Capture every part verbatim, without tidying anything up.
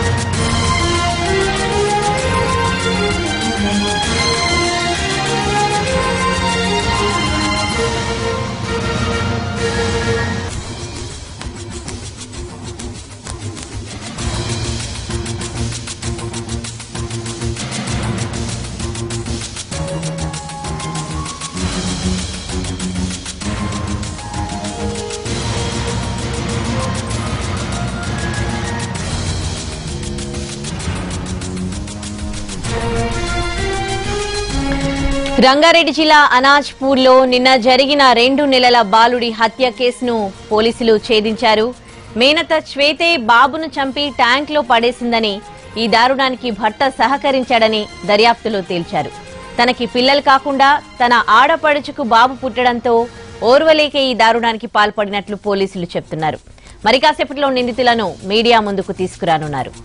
రంగారెడ్డి జిల్లా అనాజ్పూర్ లో నిన్న జరిగిన రెండు నెలల బాలుడి హత్య కేసును పోలీసులు ఛేదించారు. మేనత శ్వేతే బాబును చంపి ట్యాంక్ లో పడేసిందని, ఈ దారుణానికి భర్త సహకరించాడని దర్యాప్తులో తేల్చారు. తనకి పిల్లలు కాకుండా తన ఆడపడుచుకు బాబు పుట్టడంతో ఓర్వలేకే ఈ దారుణానికి పాల్పడినట్లు పోలీసులు చెప్తున్నారు. మరి కాసేపట్లో నిందితులను మీడియా ముందుకు తీసుకురానున్నారు.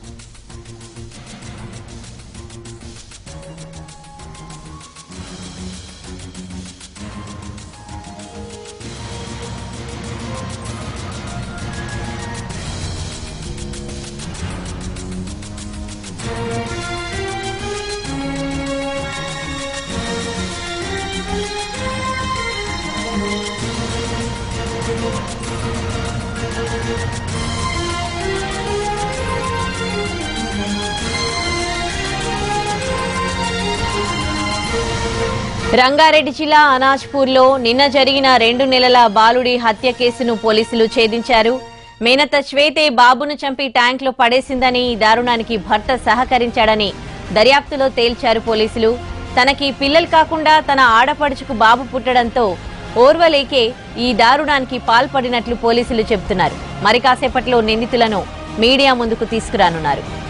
రంగారెడ్డి జిల్లా అనాజ్పూర్ లో నిన్న జరిగిన రెండు నెలల బాలుడి హత్య కేసును పోలీసులు ఛేదించారు. మేనత శ్వేతే బాబును చంపి ట్యాంక్ లో పడేసిందని, ఈ దారుణానికి భర్త సహకరించాడని దర్యాప్తులో తేల్చారు పోలీసులు. తనకి పిల్లలు కాకుండా తన ఆడపడుచుకు బాబు పుట్టడంతో ఓర్వలేకే ఈ దారుణానికి పాల్పడినట్లు పోలీసులు చెబుతున్నారు. మరి కాసేపట్లో నిందితులను మీడియా ముందుకు తీసుకురానున్నారు.